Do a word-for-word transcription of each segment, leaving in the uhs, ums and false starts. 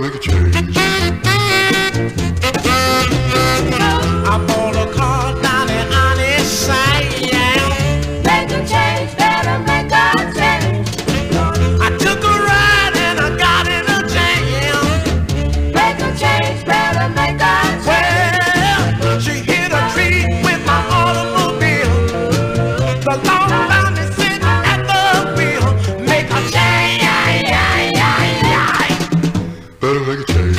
make a change. I bought a car down in honest side. Make a change, better make a change. I took a ride and I got in a jam. Make a change, better make a change. Well, she hit a tree with my automobile. The long line is sitting at the wheel. Make a change. Better make a change.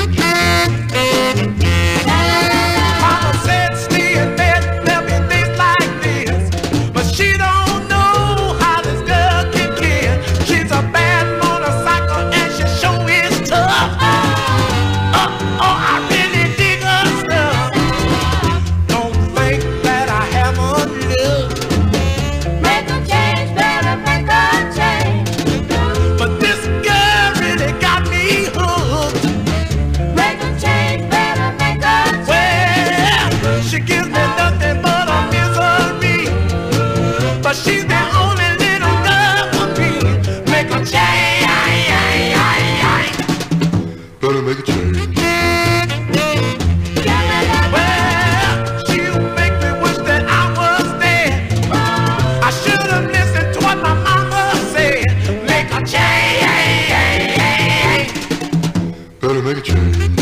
Mama said stay in bed, there'll be days like this. But she don't know how this girl can kill. She's a bad motorcycle and she sure is tough. Uh, oh, I really dig her stuff. Don't think that I haven't looked, Make a change, better make a change. but this girl really got me hooked. Make a change, better make a change. Well, she gives me nothing but a misery, but she's the only little girl for me. Make a change. Better make a change. Well, she'll make me wish that I was dead. I should have listened to what my mama said. Make a change. Better make a change.